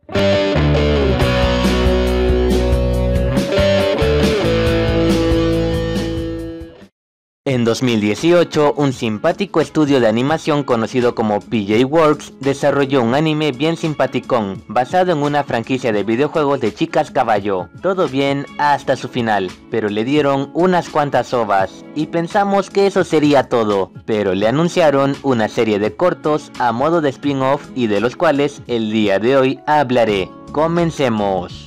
En 2018, un simpático estudio de animación conocido como PJ Works desarrolló un anime bien simpaticón, basado en una franquicia de videojuegos de chicas caballo. Todo bien hasta su final, pero le dieron unas cuantas ovas, y pensamos que eso sería todo, pero le anunciaron una serie de cortos a modo de spin-off y de los cuales el día de hoy hablaré. Comencemos.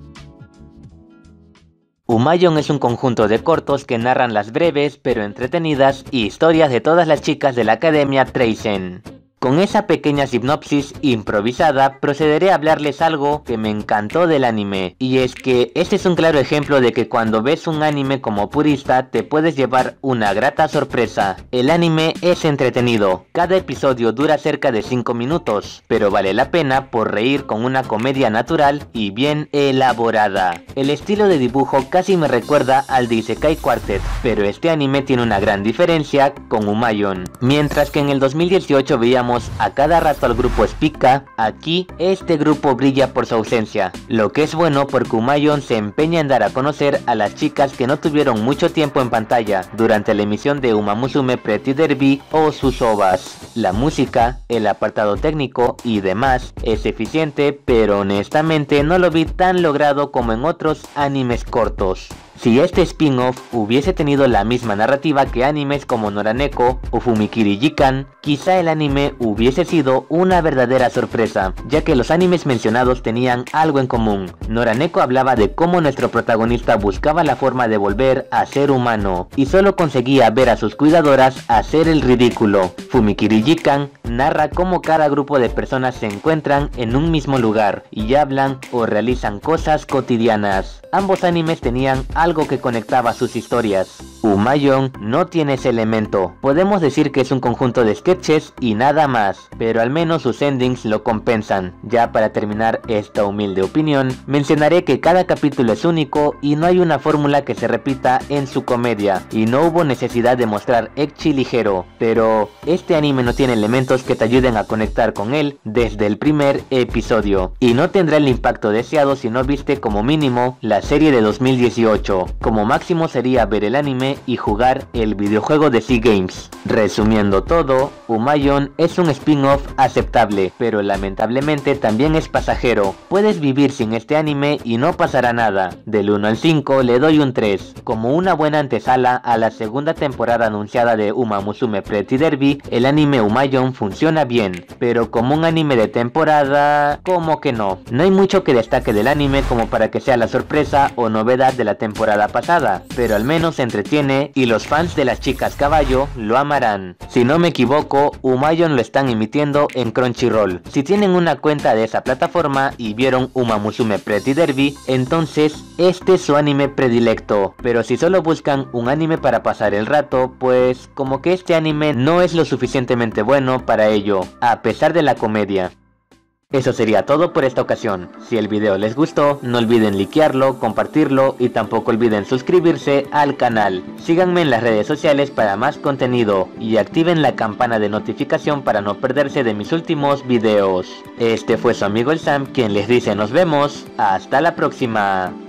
Umayyon es un conjunto de cortos que narran las breves pero entretenidas historias de todas las chicas de la Academia Treisen. Con esa pequeña sinopsis improvisada procederé a hablarles algo que me encantó del anime, y es que este es un claro ejemplo de que cuando ves un anime como purista te puedes llevar una grata sorpresa. El anime es entretenido, cada episodio dura cerca de 5 minutos, pero vale la pena por reír con una comedia natural y bien elaborada. El estilo de dibujo casi me recuerda al de Isekai Quartet, pero este anime tiene una gran diferencia con Umayyon. Mientras que en el 2018 veíamos a cada rato al grupo Spica, aquí este grupo brilla por su ausencia, lo que es bueno porque Umayyon se empeña en dar a conocer a las chicas que no tuvieron mucho tiempo en pantalla durante la emisión de Uma Musume Pretty Derby o sus ovas. La música, el apartado técnico y demás es eficiente, pero honestamente no lo vi tan logrado como en otros animes cortos. Si este spin-off hubiese tenido la misma narrativa que animes como Noraneko o Fumikiri Jikan, quizá el anime hubiese sido una verdadera sorpresa, ya que los animes mencionados tenían algo en común. Noraneko hablaba de cómo nuestro protagonista buscaba la forma de volver a ser humano, y solo conseguía ver a sus cuidadoras hacer el ridículo. Fumikiri Jikan narra cómo cada grupo de personas se encuentran en un mismo lugar, y hablan o realizan cosas cotidianas. Ambos animes tenían algo que conectaba sus historias. Umayyon no tiene ese elemento, podemos decir que es un conjunto de sketches y nada más, pero al menos sus endings lo compensan. Ya para terminar esta humilde opinión, mencionaré que cada capítulo es único y no hay una fórmula que se repita en su comedia, y no hubo necesidad de mostrar ecchi ligero, pero este anime no tiene elementos que te ayuden a conectar con él desde el primer episodio, y no tendrá el impacto deseado si no viste como mínimo la serie de 2018. Como máximo sería ver el anime y jugar el videojuego de Sea Games. Resumiendo todo, Umayyon es un spin-off aceptable, pero lamentablemente también es pasajero. Puedes vivir sin este anime y no pasará nada. Del 1 al 5 le doy un 3. Como una buena antesala a la segunda temporada anunciada de Uma Musume Pretty Derby, el anime Umayyon funciona bien, pero como un anime de temporada, como que no. No hay mucho que destaque del anime como para que sea la sorpresa o novedad de la temporada pasada, pero al menos se entretiene y los fans de las chicas caballo lo amarán. Si no me equivoco, Umayyon lo están emitiendo en Crunchyroll. Si tienen una cuenta de esa plataforma y vieron Uma Musume Pretty Derby, entonces este es su anime predilecto, pero si solo buscan un anime para pasar el rato, pues como que este anime no es lo suficientemente bueno para ello, a pesar de la comedia. Eso sería todo por esta ocasión. Si el video les gustó, no olviden likearlo, compartirlo y tampoco olviden suscribirse al canal. Síganme en las redes sociales para más contenido y activen la campana de notificación para no perderse de mis últimos videos. Este fue su amigo el Sam quien les dice nos vemos. Hasta la próxima.